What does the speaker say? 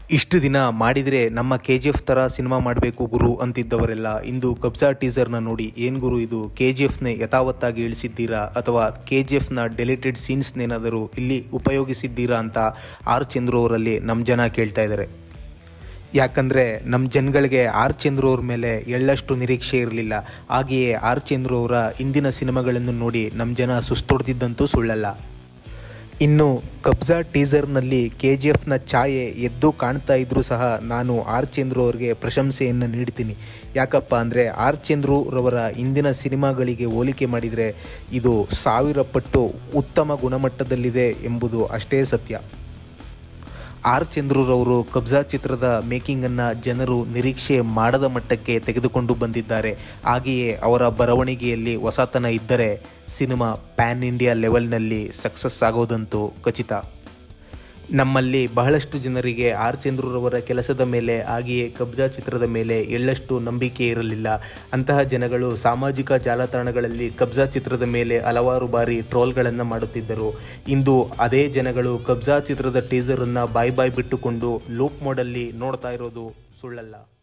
ಇಷ್ಟು ದಿನ ಮಾಡಿದರೆ ನಮ್ಮ KGF ಥರ ಸಿನಿಮಾ ಮಾಡಬೇಕು ಗುರು ಅಂತಿದ್ದವರೆಲ್ಲ ಇಂದು ಕಬ್ಜಾ ಟೀಸರ್ನ ನೋಡಿ ಏನು ಗುರು ಇದು KGFನೇ ಯಥಾವತ್ತಾಗಿ ಇಳಿಸಿದ್ದೀರಾ ಅಥವಾ KGFನ ಡೆಲಿಟೆಡ್ ಸೀನ್ಸ್ನೇನಾದರೂ ಇಲ್ಲಿ ಉಪಯೋಗಿಸಿದ್ದೀರಾ ಅಂತ ಆರ್ ಚಂದ್ರು ಅವರಲ್ಲಿ ನಮ್ಮ ಜನ ಕೇಳ್ತಾ ಇದ್ದಾರೆ. ಯಾಕಂದರೆ ನಮ್ಮ ಜನಗಳಿಗೆ ಆರ್ ಚಂದ್ರು ಅವ್ರ ಮೇಲೆ ಎಳ್ಳಷ್ಟು ನಿರೀಕ್ಷೆ ಇರಲಿಲ್ಲ. ಹಾಗೆಯೇ ಆರ್ ಚಂದ್ರು ಅವರ ಇಂದಿನ ಸಿನಿಮಾಗಳನ್ನು ನೋಡಿ ನಮ್ಮ ಜನ ಸುಸ್ತೊಡೆದಿದ್ದಂತೂ ಸುಳ್ಳಲ್ಲ. ಇನ್ನು ಕಬ್ಜಾ ಟೀಸರ್ನಲ್ಲಿ KGFನ ಛಾಯೆ ಎದ್ದು ಕಾಣ್ತಾ ಇದ್ದರೂ ಸಹ ನಾನು ಆರ್ ಚಂದ್ರು ಅವ್ರಿಗೆ ಪ್ರಶಂಸೆಯನ್ನು ನೀಡ್ತೀನಿ. ಯಾಕಪ್ಪ ಅಂದರೆ ಆರ್ ಚಂದ್ರು ರವರ ಇಂದಿನ ಸಿನಿಮಾಗಳಿಗೆ ಹೋಲಿಕೆ ಮಾಡಿದರೆ ಇದು 1000 ಪಟ್ಟು ಉತ್ತಮ ಗುಣಮಟ್ಟದಲ್ಲಿದೆ ಎಂಬುದು ಅಷ್ಟೇ ಸತ್ಯ. ಆರ್ ಚಂದ್ರುರವರು ಕಬ್ಜಾ ಚಿತ್ರದ ಮೇಕಿಂಗನ್ನು ಜನರು ನಿರೀಕ್ಷೆ ಮಾಡದ ಮಟ್ಟಕ್ಕೆ ತೆಗೆದುಕೊಂಡು ಬಂದಿದ್ದಾರೆ. ಹಾಗೆಯೇ ಅವರ ಬರವಣಿಗೆಯಲ್ಲಿ ಹೊಸತನ ಇದ್ದರೆ ಸಿನಿಮಾ ಪ್ಯಾನ್ ಇಂಡಿಯಾ ಲೆವೆಲ್ನಲ್ಲಿ ಸಕ್ಸಸ್ ಆಗೋದಂತೂ ಖಚಿತ. ನಮ್ಮಲ್ಲಿ ಬಹಳಷ್ಟು ಜನರಿಗೆ ಆರ್ ಚಂದ್ರುರವರ ಕೆಲಸದ ಮೇಲೆ ಹಾಗೆಯೇ ಕಬ್ಜಾ ಚಿತ್ರದ ಮೇಲೆ ಎಳ್ಳಷ್ಟು ನಂಬಿಕೆ ಇರಲಿಲ್ಲ. ಅಂತಹ ಜನಗಳು ಸಾಮಾಜಿಕ ಜಾಲತಾಣಗಳಲ್ಲಿ ಕಬ್ಜಾ ಚಿತ್ರದ ಮೇಲೆ ಹಲವಾರು ಬಾರಿ ಟ್ರೋಲ್ಗಳನ್ನು ಮಾಡುತ್ತಿದ್ದರು. ಇಂದು ಅದೇ ಜನಗಳು ಕಬ್ಜಾ ಚಿತ್ರದ ಟೀಸರನ್ನು ಬಾಯ್ ಬಿಟ್ಟುಕೊಂಡು ಲೂಪ್ ಮೋಡಲ್ಲಿ ನೋಡ್ತಾ ಇರೋದು ಸುಳ್ಳಲ್ಲ.